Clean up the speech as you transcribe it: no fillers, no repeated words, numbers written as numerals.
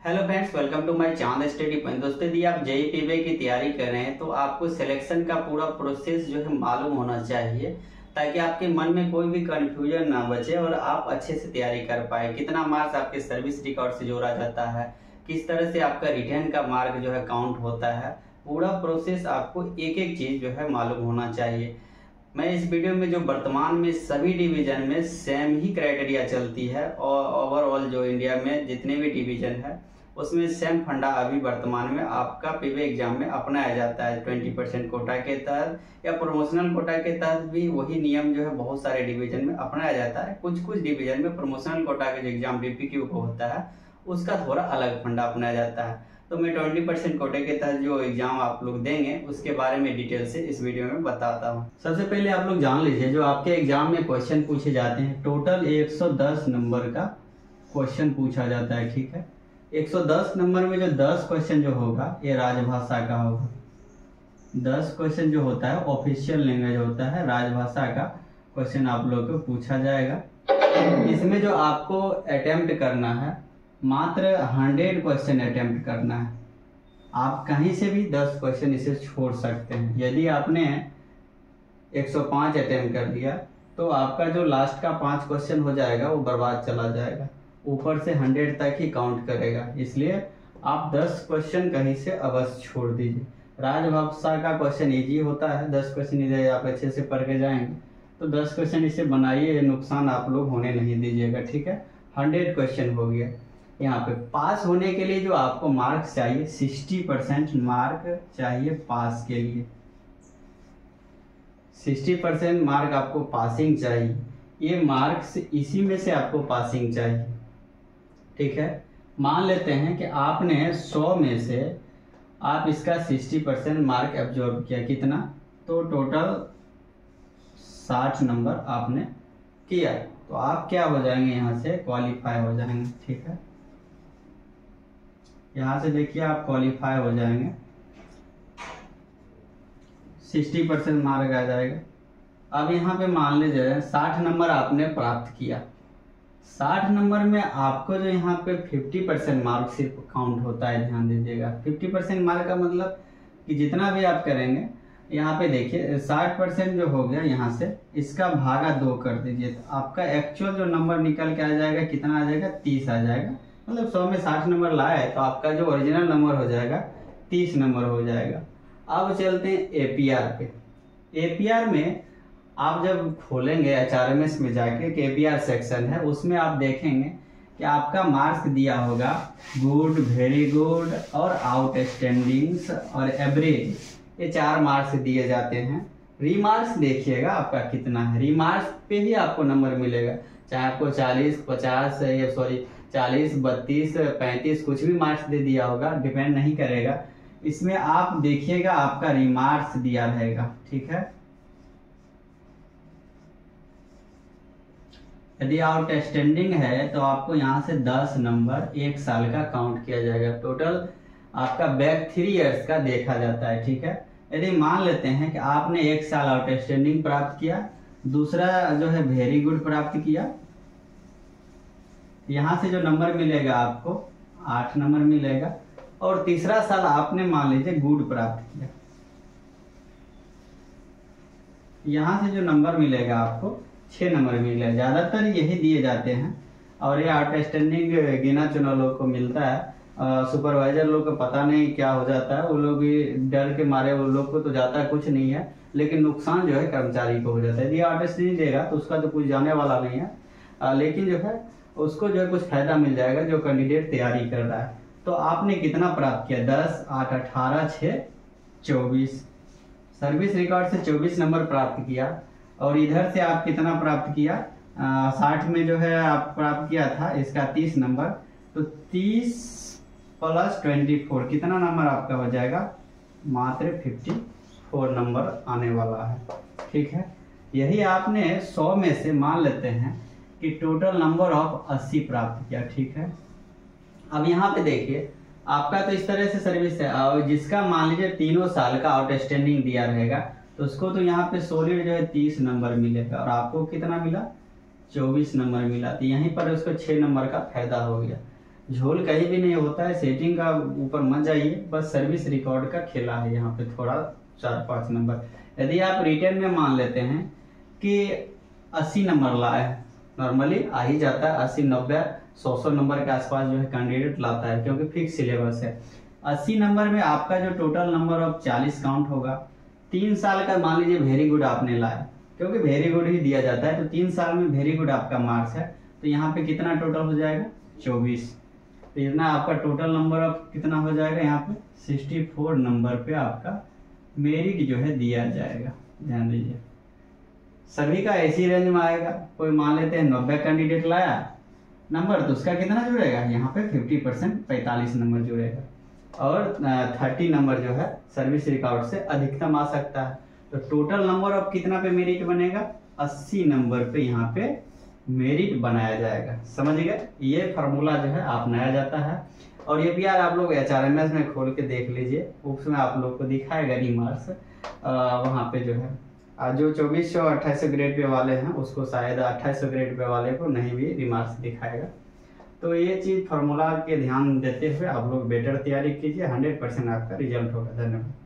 Hello friends, welcome to my Chand study point. दोस्तों, यदि आप जेईई पीवे की तैयारी कर रहे हैं तो आपको सिलेक्शन का पूरा प्रोसेस जो है मालूम होना चाहिए, ताकि आपके मन में कोई भी कंफ्यूजन ना बचे और आप अच्छे से तैयारी कर पाए। कितना मार्क्स आपके सर्विस रिकॉर्ड से जोड़ा जाता है, किस तरह से आपका रिटर्न का मार्क जो है काउंट होता है, पूरा प्रोसेस आपको एक एक चीज जो है मालूम होना चाहिए। मैं इस वीडियो में जो वर्तमान में सभी डिवीजन में सेम ही क्राइटेरिया चलती है और ओवरऑल जो इंडिया में जितने भी डिवीजन है उसमें सेम फंडा अभी वर्तमान में आपका पीवे एग्जाम में अपनाया जाता है। 20% कोटा के तहत या प्रमोशनल कोटा के तहत भी वही नियम जो है बहुत सारे डिवीजन में अपनाया जाता है। कुछ कुछ डिवीजन में प्रमोशनल कोटा के जो एग्जाम बीपीक्यू को होता है उसका थोड़ा अलग फंडा अपनाया जाता है। तो मैं 20% कोटे के तहत जो एग्जाम आप लोग देंगे उसके बारे में डिटेल से इस वीडियो में बताता हूँ। सबसे पहले आप लोग जान लीजिए, जो आपके एग्जाम में क्वेश्चन पूछे जाते हैं, टोटल 110 नंबर का क्वेश्चन पूछा जाता है। ठीक है, 110 नंबर में जो 10 क्वेश्चन जो होगा ये राजभाषा का होगा। 10 क्वेश्चन जो होता है ऑफिशियल लैंग्वेज होता है, राजभाषा का क्वेश्चन आप लोग को पूछा जाएगा। इसमें जो आपको अटेम्प्ट करना है, मात्र 100 क्वेश्चन अटेम्प्ट करना है। आप कहीं से भी 10 क्वेश्चन इसे छोड़ सकते हैं। यदि आपने 105 अटेम्प्ट कर दिया तो आपका जो लास्ट का 5 क्वेश्चन हो जाएगा वो बर्बाद चला जाएगा, ऊपर से 100 तक ही काउंट करेगा। इसलिए आप 10 क्वेश्चन कहीं से अवश्य छोड़ दीजिए। राजभाषा का क्वेश्चन इजी होता है, 10 क्वेश्चन इधर आप अच्छे से पढ़ के जाएंगे तो 10 क्वेश्चन इसे बनाइए, नुकसान आप लोग होने नहीं दीजिएगा। ठीक है, 100 क्वेश्चन हो गया। यहाँ पे पास होने के लिए जो आपको मार्क्स चाहिए, 60% मार्क चाहिए पास के लिए। 60% मार्क आपको पासिंग चाहिए। ये मार्क्स इसी में से आपको पासिंग चाहिए। ठीक है, मान लेते हैं कि आपने 100 में से आप इसका 60% मार्क एब्जॉर्ब किया, कितना, तो टोटल 60 नंबर आपने किया, तो आप क्या हो जाएंगे, यहाँ से क्वालिफाई हो जाएंगे। ठीक है, यहाँ से देखिए आप क्वालिफाई हो जाएंगे, 60% मार्क आ जाएगा। अब यहाँ पे मान लीजिए 60 नंबर आपने प्राप्त किया। 60 नंबर में आपको जो यहाँ पे 50% मार्क सिर्फ काउंट होता है, ध्यान दीजिएगा। 50% मार्क का मतलब कि जितना भी आप करेंगे, यहाँ पे देखिए 60% जो हो गया, यहाँ से इसका भागा 2 कर दीजिए तो आपका एक्चुअल जो नंबर निकल के आ जाएगा, कितना आ जाएगा, 30 आ जाएगा। मतलब 100 में 60 नंबर लाए तो आपका जो ओरिजिनल नंबर हो जाएगा 30 नंबर हो जाएगा। अब चलते हैं एपीआर पे। एपीआर में आप जब खोलेंगे एचआरएमएस में जाके, केपीआर सेक्शन है, उसमें आप देखेंगे कि आपका मार्क्स दिया होगा गुड, वेरी गुड और आउटस्टैंडिंग और एवरेज, ये 4 मार्क्स दिए जाते हैं। रीमार्क्स देखिएगा आपका कितना है, रीमार्क्स पे ही आपको नंबर मिलेगा, चाहे आपको 40, 50 सॉरी 40, 32, 35 कुछ भी मार्क्स दे दिया होगा, डिपेंड नहीं करेगा। इसमें आप देखिएगा आपका रीमार्क्स दिया रहेगा। ठीक है, यदि आउटस्टैंडिंग है तो आपको यहाँ से 10 नंबर 1 साल का काउंट किया जाएगा। टोटल आपका बैक 3 इयर्स का देखा जाता है। ठीक है, यदि मान लेते हैं कि आपने 1 साल आउटस्टैंडिंग प्राप्त किया, दूसरा जो है वेरी गुड प्राप्त किया, यहाँ से जो नंबर मिलेगा आपको 8 नंबर मिलेगा, और तीसरा साल आपने मान लीजिए गुड प्राप्त किया, यहाँ से जो नंबर मिलेगा आपको 6 नंबर मिलेगा। ज्यादातर यही दिए जाते हैं और ये आउटस्टैंडिंग गिना चुना लोग को मिलता है। सुपरवाइजर लोग को पता नहीं क्या हो जाता है, वो लोग भी डर के मारे, वो लोग को तो जाता कुछ नहीं है, लेकिन नुकसान जो है कर्मचारी को हो जाता है। यदि आउटस्टैंडिंग देगा तो उसका तो कुछ जाने वाला नहीं है, लेकिन जो है उसको जो है कुछ फायदा मिल जाएगा जो कैंडिडेट तैयारी कर रहा है। तो आपने कितना प्राप्त किया, 10, 8, 18, 6, 24, सर्विस रिकॉर्ड से 24 नंबर प्राप्त किया। और इधर से आप कितना प्राप्त किया, 60 में जो है आप प्राप्त किया था इसका 30 नंबर, तो 30 + 24 कितना नंबर आपका हो जाएगा, मात्र 54 नंबर आने वाला है। ठीक है, यही आपने 100 में से मान लेते हैं कि टोटल नंबर ऑफ 80 प्राप्त किया। ठीक है, अब यहाँ पे देखिए आपका तो इस तरह से सर्विस है, और जिसका मान लीजिए 3 साल का आउटस्टैंडिंग दिया रहेगा तो उसको तो यहाँ पे सॉलिड जो है 30 नंबर मिलेगा, और आपको कितना मिला, 24 नंबर मिला। तो यहीं पर उसको 6 नंबर का फायदा हो गया। झोल कहीं भी नहीं होता है, सेटिंग का ऊपर मत जाइए, बस सर्विस रिकॉर्ड का खेला है यहाँ पे थोड़ा 4-5 नंबर। यदि आप रिटर्न में मान लेते हैं कि 80 नंबर लाए, नॉर्मली आ ही जाता है 80, 90, 100 नंबर के आसपास जो है कैंडिडेट लाता है क्योंकि फिक्स सिलेबस है। 80 नंबर में आपका जो टोटल नंबर ऑफ 40 काउंट होगा। 3 साल का मान लीजिए वेरी गुड आपने लाया, क्योंकि वेरी गुड ही दिया जाता है, तो 3 साल में वेरी गुड आपका मार्क्स है, तो यहाँ पे कितना टोटल हो जाएगा 24। तो इतना आपका टोटल नंबर ऑफ कितना हो जाएगा, यहाँ पे 64 नंबर पे आपका मेरिट जो है दिया जाएगा। ध्यान दीजिए सभी का ऐसी रेंज में आएगा। कोई मान लेते हैं 90 कैंडिडेट लाया नंबर, तो उसका कितना जुड़ेगा यहाँ पे 50%, 45 नंबर जुड़ेगा, और 30 नंबर जो है सर्विस रिकॉर्ड से अधिकतम आ सकता है। तो टोटल नंबर ऑफ कितना पे मेरिट बनेगा, 80 नंबर पे यहाँ पे मेरिट बनाया जाएगा। समझ गए, ये फार्मूला जो है अपनाया जाता है। और ये भी यार आप लोग HRMS में खोल के देख लीजिए, उसमें आप लोग को दिखाएगा रिमार्क्स, वहाँ पे जो है जो 2400 2800 ग्रेड पे वाले हैं उसको शायद 2800 ग्रेड पे वाले को नहीं भी रिमार्क्स दिखाएगा। तो ये चीज़ फार्मूला के ध्यान देते हुए आप लोग बेटर तैयारी कीजिए, 100% आपका रिजल्ट होगा। धन्यवाद।